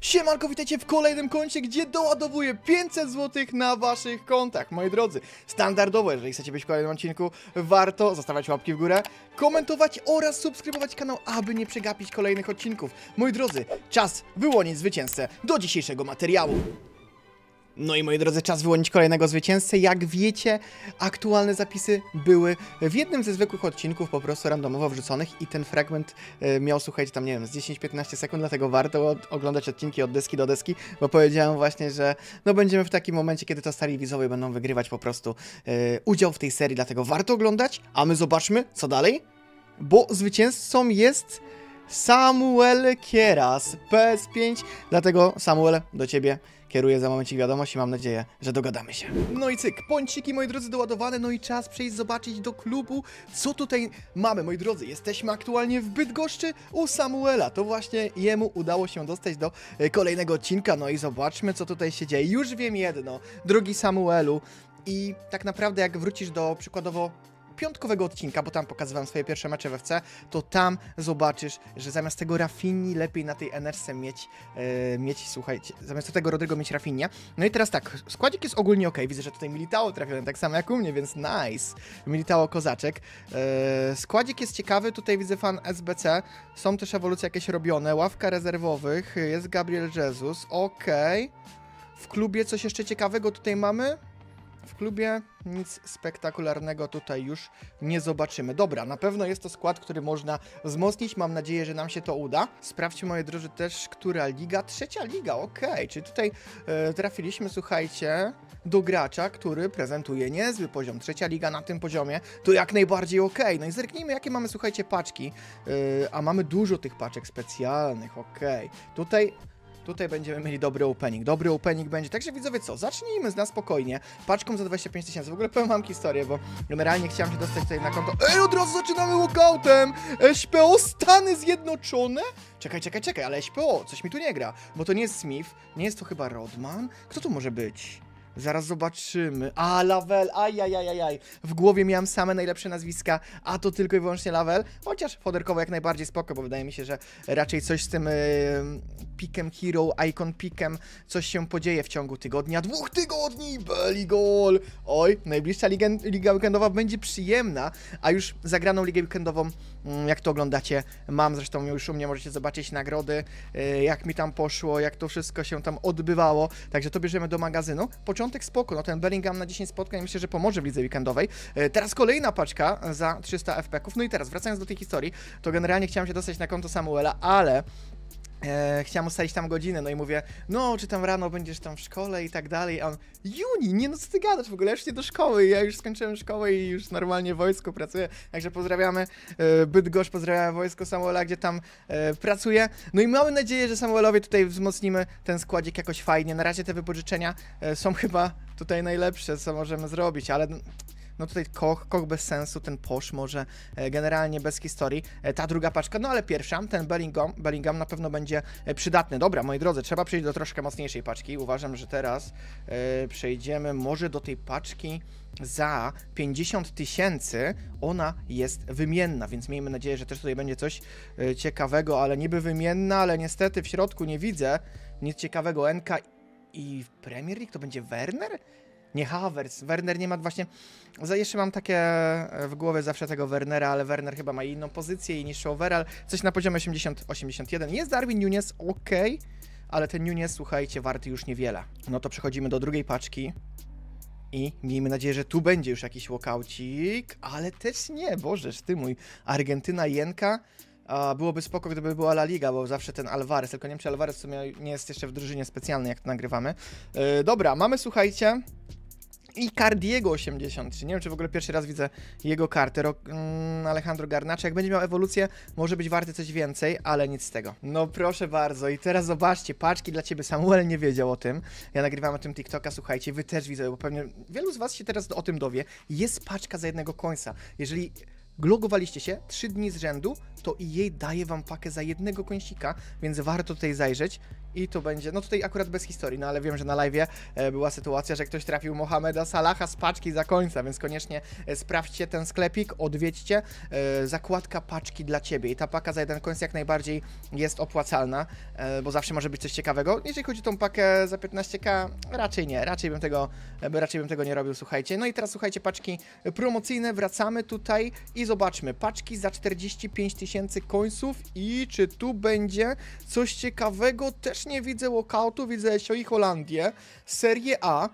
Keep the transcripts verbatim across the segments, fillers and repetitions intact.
Siemanko, witajcie w kolejnym koncie, gdzie doładowuję pięćset złotych na waszych kontach. Moi drodzy, standardowo, jeżeli chcecie być w kolejnym odcinku, warto zostawiać łapki w górę, komentować oraz subskrybować kanał, aby nie przegapić kolejnych odcinków. Moi drodzy, czas wyłonić zwycięzcę do dzisiejszego materiału. No i moi drodzy, czas wyłonić kolejnego zwycięzcę. Jak wiecie, aktualne zapisy były w jednym ze zwykłych odcinków po prostu randomowo wrzuconych i ten fragment e, miał, słuchajcie, tam nie wiem, z dziesięć piętnaście sekund, dlatego warto od, oglądać odcinki od deski do deski, bo powiedziałem właśnie, że no będziemy w takim momencie, kiedy to stali widzowie będą wygrywać po prostu e, udział w tej serii, dlatego warto oglądać, a my zobaczmy, co dalej, bo zwycięzcą jest Samuel Kieras, P S pięć, dlatego Samuel, do ciebie kieruję za momencik wiadomość i mam nadzieję, że dogadamy się. No i cyk, pońciki, moi drodzy, doładowane, no i czas przejść zobaczyć do klubu, co tutaj mamy, moi drodzy. Jesteśmy aktualnie w Bydgoszczy u Samuela, to właśnie jemu udało się dostać do kolejnego odcinka, no i zobaczmy, co tutaj się dzieje. Już wiem jedno, drogi Samuelu, i tak naprawdę jak wrócisz do przykładowo piątkowego odcinka, bo tam pokazywałem swoje pierwsze mecze w F C, to tam zobaczysz, że zamiast tego Rafinii lepiej na tej N R C mieć, e, mieć, słuchajcie, zamiast tego Rodrygo mieć Rafinha. No i teraz tak, składzik jest ogólnie ok, widzę, że tutaj Militao trafiony, tak samo jak u mnie, więc nice. Militao kozaczek. E, składzik jest ciekawy, tutaj widzę fan S B C, są też ewolucje jakieś robione, ławka rezerwowych, jest Gabriel Jesus, ok. W klubie coś jeszcze ciekawego tutaj mamy? W klubie nic spektakularnego tutaj już nie zobaczymy. Dobra, na pewno jest to skład, który można wzmocnić. Mam nadzieję, że nam się to uda. Sprawdźmy, moi drodzy, też, która liga. Trzecia liga, okej. Okay. Czyli tutaj e, trafiliśmy, słuchajcie, do gracza, który prezentuje niezły poziom. Trzecia liga na tym poziomie to jak najbardziej okej. Okay. No i zerknijmy, jakie mamy, słuchajcie, paczki. E, a mamy dużo tych paczek specjalnych, okej. Okay. Tutaj... Tutaj będziemy mieli dobry opening, dobry opening będzie, także widzowie co, zacznijmy z na spokojnie, paczką za dwadzieścia pięć tysięcy, w ogóle powiem wam historię, bo generalnie chciałem się dostać tutaj na konto, ej, od razu zaczynamy walkoutem, S P O Stany Zjednoczone? Czekaj, czekaj, czekaj, ale S P O, coś mi tu nie gra, bo to nie jest Smith, nie jest to chyba Rodman, kto to może być? Zaraz zobaczymy. A, Lavelle, ajajajajaj. W głowie miałem same najlepsze nazwiska, a to tylko i wyłącznie Lavelle. Chociaż foderkowo jak najbardziej spoko, bo wydaje mi się, że raczej coś z tym yy, pikiem Hero, Icon pikiem, coś się podzieje w ciągu tygodnia, dwóch tygodni. Belly goal. Oj, najbliższa liga, liga weekendowa będzie przyjemna, a już zagraną ligę weekendową, jak to oglądacie, mam zresztą już u mnie, możecie zobaczyć nagrody, yy, jak mi tam poszło, jak to wszystko się tam odbywało. Także to bierzemy do magazynu. Początek spoko, no ten Bellingham na dziesięć spotkań myślę, że pomoże w lidze weekendowej. E, teraz kolejna paczka za trzysta F P ków. No i teraz wracając do tej historii, to generalnie chciałem się dostać na konto Samuela, ale e, chciałem ustalić tam godzinę, no i mówię, no czy tam rano będziesz tam w szkole i tak dalej, a on, Juni, nie no co ty gadasz w ogóle, ja już nie do szkoły, ja już skończyłem szkołę i już normalnie w wojsku pracuję, także pozdrawiamy e, Bydgoszcz, pozdrawiamy wojsko Samuela, gdzie tam e, pracuje, no i mamy nadzieję, że Samuelowi tutaj wzmocnimy ten składzik jakoś fajnie, na razie te wypożyczenia e, są chyba tutaj najlepsze, co możemy zrobić, ale... No tutaj Koch, Koch bez sensu, ten Posz może e, generalnie bez historii. E, ta druga paczka, no ale pierwsza, ten Bellingham, Bellingham na pewno będzie e, przydatny. Dobra, moi drodzy, trzeba przejść do troszkę mocniejszej paczki. Uważam, że teraz e, przejdziemy może do tej paczki za pięćdziesiąt tysięcy. Ona jest wymienna, więc miejmy nadzieję, że też tutaj będzie coś e, ciekawego, ale niby wymienna, ale niestety w środku nie widzę nic ciekawego. N K i Premier League to będzie Werner? Nie Havertz, Werner nie ma właśnie, jeszcze mam takie w głowie zawsze tego Wernera, ale Werner chyba ma inną pozycję i niższy overall, coś na poziomie osiemdziesiąt osiemdziesiąt jeden, jest Darwin Núñez, ok, ale ten Núñez, słuchajcie, warty już niewiele. No to przechodzimy do drugiej paczki i miejmy nadzieję, że tu będzie już jakiś walkoucik, ale też nie, bożeż ty mój, Argentyna, Jenka. A byłoby spoko, gdyby była La Liga, bo zawsze ten Alvarez, tylko nie wiem, czy Alvarez w sumie nie jest jeszcze w drużynie specjalnej, jak to nagrywamy. Yy, dobra, mamy, słuchajcie, i Cardiego osiemdziesiąt trzy, nie wiem, czy w ogóle pierwszy raz widzę jego kartę, Ro mm, Alejandro Garnacho, jak będzie miał ewolucję, może być warty coś więcej, ale nic z tego. No proszę bardzo, i teraz zobaczcie, paczki dla ciebie, Samuel nie wiedział o tym, ja nagrywam o tym TikToka, słuchajcie, wy też widzę, bo pewnie wielu z was się teraz o tym dowie, jest paczka za jednego końca, jeżeli... Logowaliście się trzy dni z rzędu, to i jej daje wam pakę za jednego końcika, więc warto tutaj zajrzeć. i tu będzie, no tutaj akurat bez historii, no ale wiem, że na live'ie e, była sytuacja, że ktoś trafił Mohameda Salaha z paczki za końca, więc koniecznie e, sprawdźcie ten sklepik, odwiedźcie, e, zakładka paczki dla Ciebie i ta paka za jeden coins jak najbardziej jest opłacalna, e, bo zawsze może być coś ciekawego. Jeżeli chodzi o tą pakę za piętnaście ka, raczej nie, raczej bym tego, e, raczej bym tego nie robił, słuchajcie. No i teraz słuchajcie, paczki promocyjne, wracamy tutaj i zobaczmy, paczki za czterdzieści pięć tysięcy coinsów i czy tu będzie coś ciekawego? Też nie widzę walkoutu, widzę Esio i Holandię, Serie A.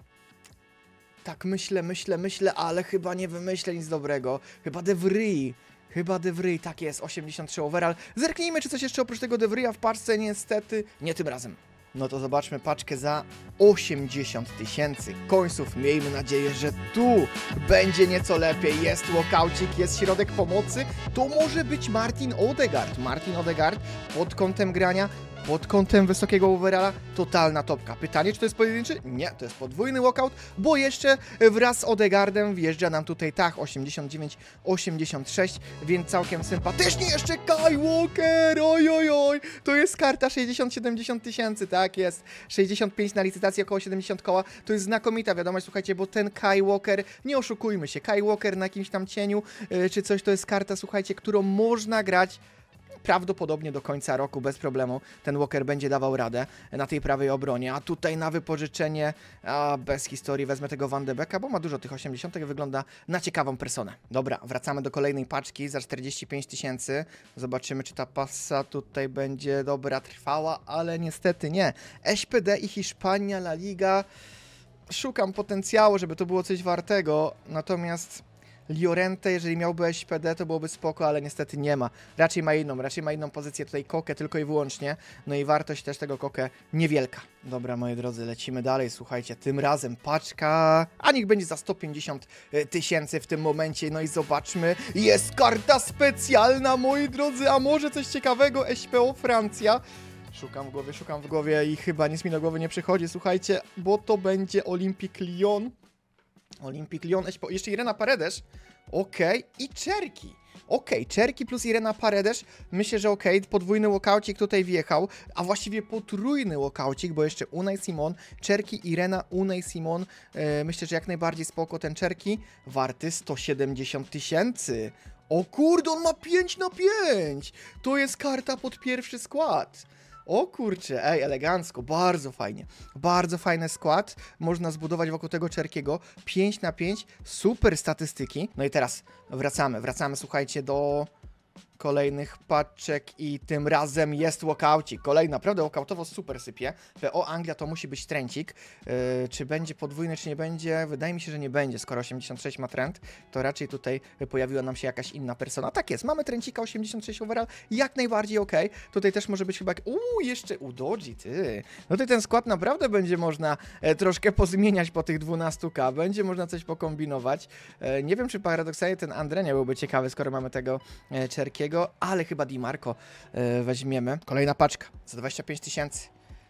Tak myślę, myślę, myślę, ale chyba nie wymyślę nic dobrego. Chyba De Vrij. Chyba De Vrij, tak jest, osiemdziesiąt trzy overall. Zerknijmy, czy coś jeszcze oprócz tego De Vrija w paczce, niestety nie tym razem. No to zobaczmy paczkę za osiemdziesiąt tysięcy coinsów. Miejmy nadzieję, że tu będzie nieco lepiej. Jest walkoucik, jest środek pomocy. To może być Martin Odegaard. Martin Odegaard pod kątem grania, pod kątem wysokiego overalla, totalna topka. Pytanie, czy to jest pojedynczy? Nie, to jest podwójny walkout, bo jeszcze wraz z Odegaardem wjeżdża nam tutaj Tah osiemdziesiąt dziewięć osiemdziesiąt sześć, więc całkiem sympatycznie. Jeszcze Kai Walker, oj, oj, oj, to jest karta sześćdziesiąt siedemdziesiąt tysięcy, tak jest, sześćdziesiąt pięć na licytacji, około siedemdziesiąt koła, to jest znakomita wiadomość, słuchajcie, bo ten Kai Walker, nie oszukujmy się, Kai Walker na jakimś tam cieniu, yy, czy coś, to jest karta, słuchajcie, którą można grać prawdopodobnie do końca roku bez problemu. Ten Walker będzie dawał radę na tej prawej obronie, a tutaj na wypożyczenie, a bez historii wezmę tego Van de Beeka, bo ma dużo tych osiemdziesiątek, wygląda na ciekawą personę. Dobra, wracamy do kolejnej paczki za czterdzieści pięć tysięcy. Zobaczymy, czy ta pasa tutaj będzie dobra, trwała, ale niestety nie. S P D i Hiszpania, La Liga. Szukam potencjału, żeby to było coś wartego, natomiast Llorente, jeżeli miałby S P D, to byłoby spoko, ale niestety nie ma. Raczej ma inną, raczej ma inną pozycję tutaj Kokę tylko i wyłącznie. No i wartość też tego Kokę niewielka. Dobra, moi drodzy, lecimy dalej. Słuchajcie, tym razem paczka, a niech będzie za sto pięćdziesiąt tysięcy w tym momencie. No i zobaczmy, jest karta specjalna, moi drodzy, a może coś ciekawego, S P O Francja. Szukam w głowie, szukam w głowie i chyba nic mi do głowy nie przychodzi, słuchajcie, bo to będzie Olympique Lyon. Olympique Lyon, jeszcze Irena Paredes, okej, okay. I Czerki, okej, okay. Czerki plus Irena Paredes, myślę, że okej, okay. Podwójny walkoucik tutaj wjechał, a właściwie potrójny walkoucik, bo jeszcze Unai Simon, Czerki, Irena, Unai Simon, e, myślę, że jak najbardziej spoko ten Czerki, warty sto siedemdziesiąt tysięcy, o kurde, on ma pięć na pięć, to jest karta pod pierwszy skład. O kurczę, ej, elegancko, bardzo fajnie, bardzo fajny skład, można zbudować wokół tego Czerkiego, pięć na pięć, super statystyki. No i teraz wracamy, wracamy, słuchajcie, do kolejnych paczek i tym razem jest walkoucik. Kolejny, naprawdę walkoutowo super sypie. P O Anglia to musi być trencik. Yy, czy będzie podwójny, czy nie będzie? Wydaje mi się, że nie będzie. Skoro osiemdziesiąt sześć ma trend, to raczej tutaj pojawiła nam się jakaś inna persona. Tak jest, mamy trencika osiemdziesiąt sześć overall, jak najbardziej ok. Tutaj też może być chyba... Uuu, jeszcze Udoji, ty. No tutaj ten skład naprawdę będzie można e, troszkę pozmieniać po tych dwunastu ka. Będzie można coś pokombinować. E, nie wiem, czy paradoksalnie ten André nie byłby ciekawy, skoro mamy tego e, Czerkiego, ale chyba Di Marco e, weźmiemy. Kolejna paczka za dwadzieścia pięć tysięcy.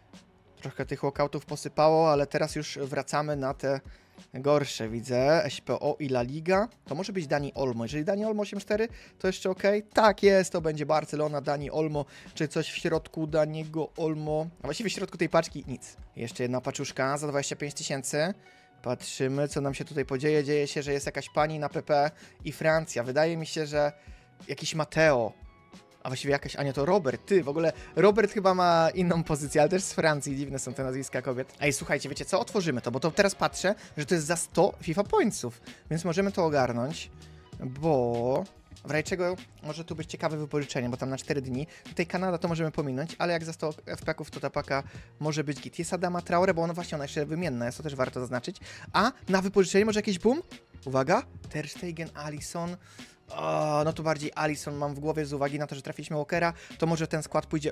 Trochę tych walkoutów posypało, ale teraz już wracamy na te gorsze. Widzę S P O i La Liga. To może być Dani Olmo. Jeżeli Dani Olmo osiem cztery, to jeszcze ok. Tak jest, to będzie Barcelona, Dani Olmo, czy coś w środku Daniego Olmo. A właściwie w środku tej paczki nic. Jeszcze jedna paczuszka za dwadzieścia pięć tysięcy. Patrzymy, co nam się tutaj podzieje. Dzieje się, że jest jakaś pani na P P i Francja. Wydaje mi się, że jakiś Mateo, a właściwie jakaś, a nie, to Robert, ty, w ogóle Robert chyba ma inną pozycję, ale też z Francji, dziwne są te nazwiska kobiet. Ej, słuchajcie, wiecie co, otworzymy to, bo to teraz patrzę, że to jest za sto FIFA pointsów, więc możemy to ogarnąć, bo w razie czego może tu być ciekawe wypożyczenie, bo tam na cztery dni, tutaj Kanada to możemy pominąć, ale jak za sto F P ków to ta paka może być git. Jest Adama Traore, bo ona właśnie, ona jeszcze wymienna jest, to też warto zaznaczyć, a na wypożyczenie może jakiś boom? Uwaga, Ter Stegen, Alisson. O, no to bardziej Alisson mam w głowie z uwagi na to, że trafiliśmy Walkera, to może ten skład pójdzie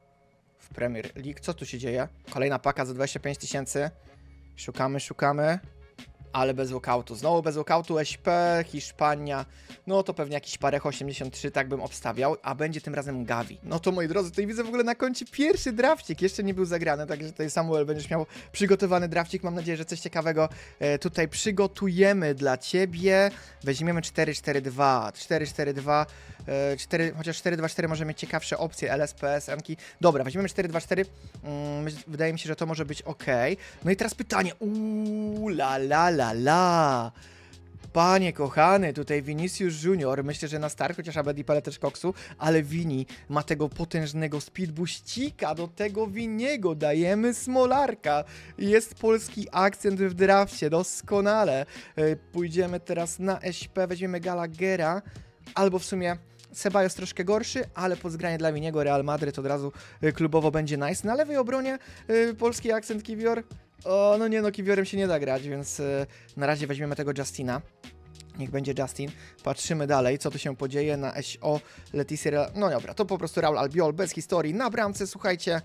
w Premier League. Co tu się dzieje? Kolejna paka za dwadzieścia pięć tysięcy. Szukamy, szukamy. ale bez walkoutu. Znowu bez walkoutu, S P, Hiszpania, no to pewnie jakiś Parejo osiemdziesiąt trzy, tak bym obstawiał, a będzie tym razem Gavi. No to moi drodzy, tutaj widzę w ogóle na koncie pierwszy drafcik, jeszcze nie był zagrany, także tutaj Samuel będziesz miał przygotowany drafcik, mam nadzieję, że coś ciekawego e, tutaj przygotujemy dla Ciebie. Weźmiemy cztery cztery dwa, cztery cztery dwa, e, cztery, chociaż cztery dwa cztery może mieć ciekawsze opcje, L S P S, Enki. Dobra, weźmiemy cztery dwa cztery, mm, wydaje mi się, że to może być ok. No i teraz pytanie, uuu, la la la la. Panie kochany, tutaj Vinicius Junior, myślę, że na start, chociaż Abedipele też koksu, ale Vini ma tego potężnego speedboościka, do tego Viniego dajemy Smolarka. Jest polski akcent w drafcie, doskonale. Pójdziemy teraz na S P, weźmiemy Gallaghera, albo w sumie Ceballos troszkę gorszy, ale pod zgranie dla Viniego Real Madryt od razu klubowo będzie nice. Na lewej obronie polski akcent Kiwior. O, no nie no, Kiwiorem się nie da grać, więc y, na razie weźmiemy tego Justina. Niech będzie Justin. Patrzymy dalej, co tu się podzieje na S O Leticia. No dobra, to po prostu Raul Albiol, bez historii. Na bramce, słuchajcie.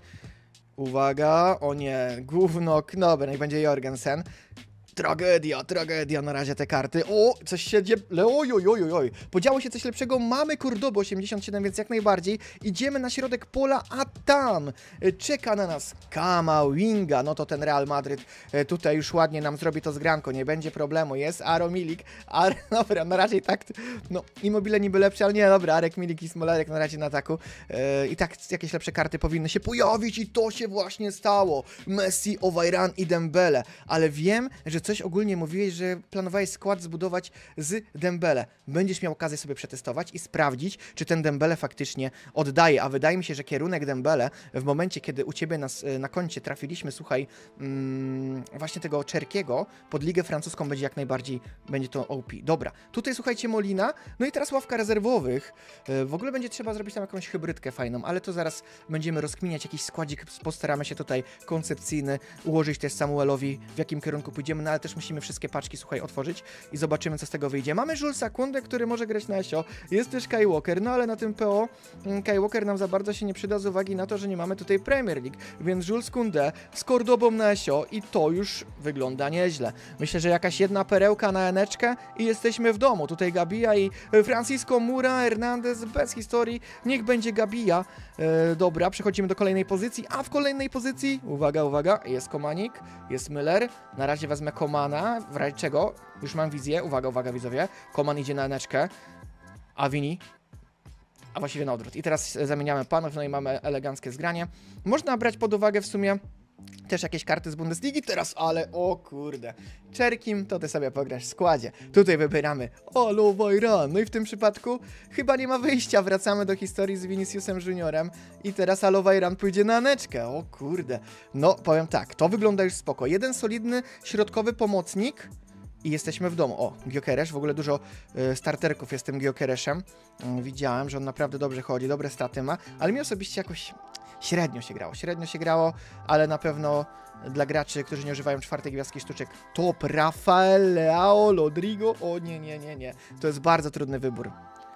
Uwaga, o nie, gówno, dobra, niech będzie Jorgensen. Tragedia, tragedia, na razie te karty. O, coś się dzieje. Oj, oj, oj, oj. Podziało się coś lepszego. Mamy Cordobo osiemdziesiąt siedem, więc jak najbardziej. Idziemy na środek pola, a tam czeka na nas Kamavinga. No to ten Real Madryt tutaj już ładnie nam zrobi to zgranko. Nie będzie problemu. Jest Aro Milik. Ar... Dobra, na razie tak. No, Immobile niby lepsze, ale nie, dobra. Arek Milik i Smolarek na razie na ataku. Yy, I tak jakieś lepsze karty powinny się pojawić i to się właśnie stało. Messi, Ovejran i Dembele. Ale wiem, że coś ogólnie mówiłeś, że planowałeś skład zbudować z Dembele. Będziesz miał okazję sobie przetestować i sprawdzić, czy ten Dembele faktycznie oddaje, a wydaje mi się, że kierunek Dembele w momencie, kiedy u Ciebie na, na koncie trafiliśmy, słuchaj, mm, właśnie tego Czerkiego pod ligę francuską będzie jak najbardziej, będzie to O P. Dobra, tutaj słuchajcie Molina, no i teraz ławka rezerwowych. W ogóle będzie trzeba zrobić tam jakąś hybrydkę fajną, ale to zaraz będziemy rozkminiać jakiś składzik, postaramy się tutaj koncepcyjny ułożyć też Samuelowi, w jakim kierunku pójdziemy, no ale też musimy wszystkie paczki, słuchaj, otworzyć i zobaczymy, co z tego wyjdzie. Mamy Julesa Kundę, który może grać na S O, jest też Kai Walker, no ale na tym P O Kai Walker nam za bardzo się nie przyda z uwagi na to, że nie mamy tutaj Premier League, więc Jules Koundé z Cordobą na S O i to już wygląda nieźle. Myślę, że jakaś jedna perełka na eneczkę i jesteśmy w domu. Tutaj Gabia i Francisco Mura, Hernandez bez historii, niech będzie Gabia. E, dobra, przechodzimy do kolejnej pozycji, a w kolejnej pozycji, uwaga, uwaga, jest Komanik, jest Müller, na razie wezmę Komana, w razie czego, już mam wizję, uwaga, uwaga widzowie, Koman idzie na eneczkę, a Vini, a właściwie na odwrót. I teraz zamieniamy panów, no i mamy eleganckie zgranie. Można brać pod uwagę w sumie też jakieś karty z Bundesligi teraz, ale o kurde, Czerkim to ty sobie pograsz w składzie. Tutaj wybieramy Ovejran, no i w tym przypadku chyba nie ma wyjścia, wracamy do historii z Viniciusem Juniorem i teraz Ovejran pójdzie na neczkę, o kurde. No powiem tak, to wygląda już spoko, jeden solidny środkowy pomocnik i jesteśmy w domu. O, Gyökeres, w ogóle dużo y, starterków jest tym Gyökeresem. Y, widziałem, że on naprawdę dobrze chodzi, dobre staty ma, ale mi osobiście jakoś średnio się grało, średnio się grało, ale na pewno dla graczy, którzy nie używają czwartej gwiazdki sztuczek, top Rafael, Leao, Rodrigo, o nie, nie, nie, nie, to jest bardzo trudny wybór,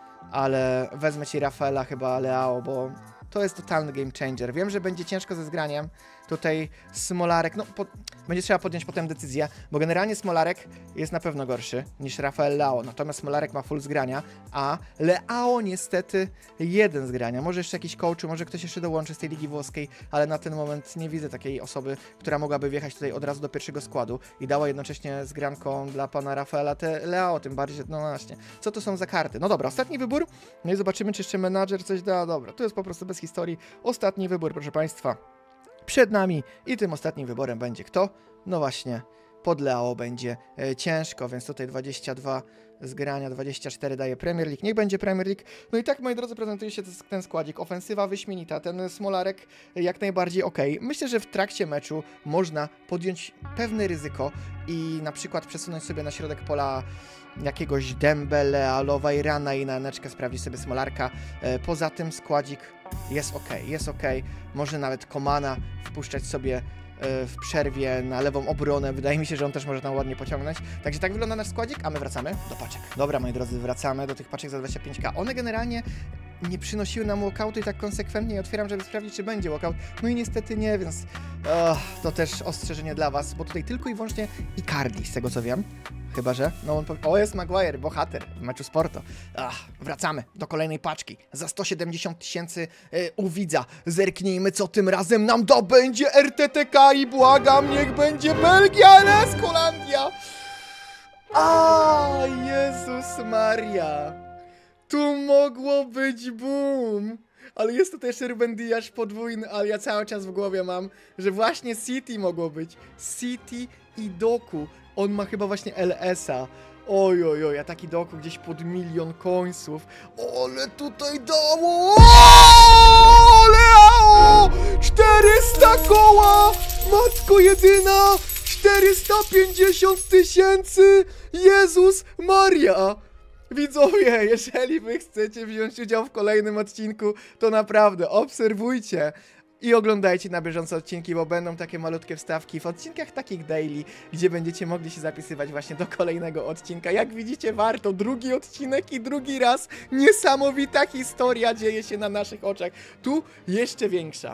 ale wezmę Ci Rafaela chyba Leao, bo to jest totalny game changer. Wiem, że będzie ciężko ze zgraniem. Tutaj Smolarek, no po, będzie trzeba podjąć potem decyzję, bo generalnie Smolarek jest na pewno gorszy niż Rafael Leao. Natomiast Smolarek ma full zgrania, a Leao niestety jeden zgrania. Może jeszcze jakiś coach, może ktoś jeszcze dołączy z tej ligi włoskiej, ale na ten moment nie widzę takiej osoby, która mogłaby wjechać tutaj od razu do pierwszego składu i dała jednocześnie zgranką dla pana Rafaela te Leao, tym bardziej, no właśnie. Co to są za karty? No dobra, ostatni wybór. No i zobaczymy, czy jeszcze menadżer coś da. Dobra, tu jest po prostu bez historii. Ostatni wybór, proszę Państwa, przed nami i tym ostatnim wyborem będzie kto? No właśnie, pod Leao będzie e, ciężko, więc tutaj dwadzieścia dwa zgrania, dwadzieścia cztery daje Premier League, niech będzie Premier League. No i tak, moi drodzy, prezentuje się ten składzik, ofensywa wyśmienita, ten Smolarek jak najbardziej ok. Myślę, że w trakcie meczu można podjąć pewne ryzyko i na przykład przesunąć sobie na środek pola jakiegoś Dembele, Ovejrana i na eneczkę sprawdzić sobie Smolarka. E, poza tym składzik jest ok, jest ok. Może nawet Komana wpuszczać sobie e, w przerwie na lewą obronę. Wydaje mi się, że on też może tam ładnie pociągnąć. Także tak wygląda nasz składzik, a my wracamy do paczek. Dobra, moi drodzy, wracamy do tych paczek za dwadzieścia pięć ka. One generalnie nie przynosiły nam walkoutu i tak konsekwentnie je otwieram, żeby sprawdzić, czy będzie walkout. No i niestety nie, więc Oh, to też ostrzeżenie dla was, bo tutaj tylko i wyłącznie Icardi, z tego co wiem. Chyba że, no on powie, o jest Maguire, bohater w meczu Sporto. Ach, wracamy do kolejnej paczki. Za sto siedemdziesiąt tysięcy yy, u widza. Zerknijmy, co tym razem nam dobędzie R T T K i błagam, niech będzie Belgia, L S, Holandia. A, Jezus Maria. Tu mogło być boom. Ale jest tutaj jeszcze Ruben Dias podwójny, ale ja cały czas w głowie mam, że właśnie City mogło być. City i Doku. On ma chyba właśnie L S a. Oj, oj, oj, a taki Doku gdzieś pod milion końców. Ale tutaj dało! Ale czterysta koła! Matko jedyna! czterysta pięćdziesiąt tysięcy! Jezus Maria! Widzowie, jeżeli wy chcecie wziąć udział w kolejnym odcinku, to naprawdę obserwujcie i oglądajcie na bieżąco odcinki, bo będą takie malutkie wstawki w odcinkach takich daily, gdzie będziecie mogli się zapisywać właśnie do kolejnego odcinka. Jak widzicie, warto. Drugi odcinek i drugi raz. Niesamowita historia dzieje się na naszych oczach. Tu jeszcze większa.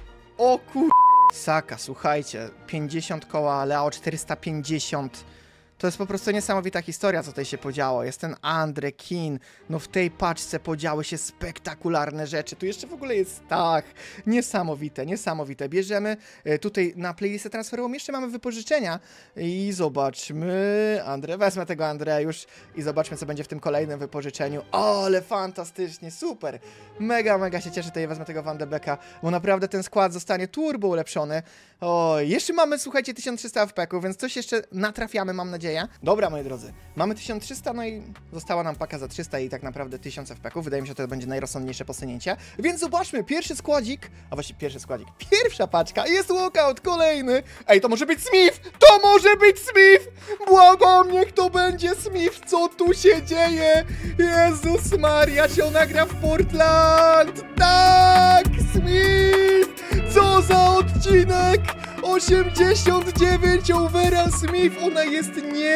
O kur... Saka, słuchajcie, pięćdziesiąt koła, Leao czterysta pięćdziesiąt. To jest po prostu niesamowita historia, co tutaj się podziało. Jest ten Andre, Keane, no w tej paczce podziały się spektakularne rzeczy. Tu jeszcze w ogóle jest tak, niesamowite, niesamowite. Bierzemy e, tutaj na playlistę transferową, jeszcze mamy wypożyczenia i zobaczmy, Andre, wezmę tego Andrea już i zobaczmy, co będzie w tym kolejnym wypożyczeniu. O, ale fantastycznie, super. Mega, mega się cieszę, tutaj wezmę tego Van de Beeka, bo naprawdę ten skład zostanie turbo ulepszony. O, jeszcze mamy, słuchajcie, tysiąc trzysta F P ków, więc coś jeszcze natrafiamy, mam nadzieję. Dobra, moi drodzy, mamy tysiąc trzysta, no i została nam paka za trzysta i tak naprawdę tysiąc F P ków. Wydaje mi się, że to będzie najrozsądniejsze posunięcie. Więc zobaczmy, pierwszy składzik, a właściwie pierwszy składzik, pierwsza paczka, jest walkout, kolejny. Ej, to może być Smith, to może być Smith, błagam, niech to będzie Smith, co tu się dzieje? Jezus Maria, czy ona gra w Portland? Tak, Smith, co za odcinek! osiemdziesiąt dziewięć overall Smith, ona jest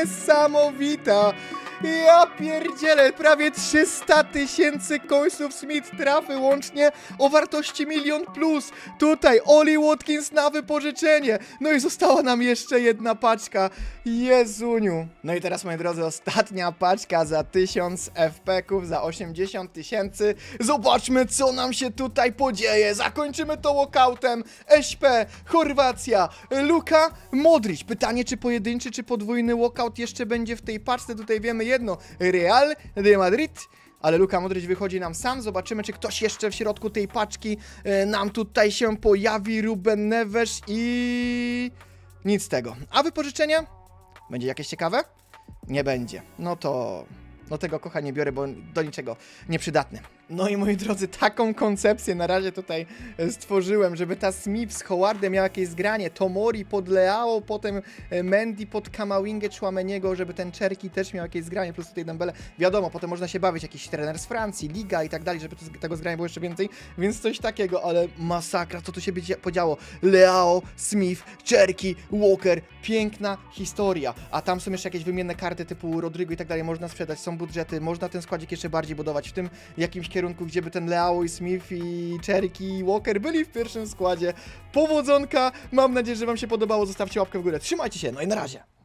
niesamowita. Ja pierdzielę, prawie trzysta tysięcy końców Smith trafy łącznie o wartości milion plus. Tutaj Oli Watkins na wypożyczenie. No i została nam jeszcze jedna paczka. Jezuniu. No i teraz, moi drodzy, ostatnia paczka za tysiąc F P ków, za osiemdziesiąt tysięcy. Zobaczmy, co nam się tutaj podzieje. Zakończymy to walkoutem. S P, Chorwacja, Luka Modric. Pytanie, czy pojedynczy, czy podwójny walkout jeszcze będzie w tej paczce. Tutaj wiemy jedno, Real de Madrid, ale Luka Modric wychodzi nam sam. Zobaczymy, czy ktoś jeszcze w środku tej paczki e, nam tutaj się pojawi. Ruben Neves i... nic z tego. A wypożyczenie? Będzie jakieś ciekawe? Nie będzie. No to... no tego kocha nie biorę, bo do niczego nieprzydatny. No i moi drodzy, taką koncepcję na razie tutaj stworzyłem, żeby ta Smith z Howardem miała jakieś zgranie, Tomori pod Leao, potem Mendy pod Kamawingę Chouameniego, żeby ten Czerki też miał jakieś zgranie, plus tutaj Dembele. Wiadomo, potem można się bawić, jakiś trener z Francji, Liga i tak dalej, żeby tego zgrania było jeszcze więcej, więc coś takiego, ale masakra, co tu się będzie podziało. Leao, Smith, Czerki, Walker, piękna historia, a tam są jeszcze jakieś wymienne karty typu Rodrigo i tak dalej, można sprzedać, są budżety, można ten składzik jeszcze bardziej budować w tym jakimś kierunku, gdzie by ten Leao i Smith i Czerki i Walker byli w pierwszym składzie. Powodzonka, mam nadzieję, że wam się podobało, zostawcie łapkę w górę, trzymajcie się, no i na razie.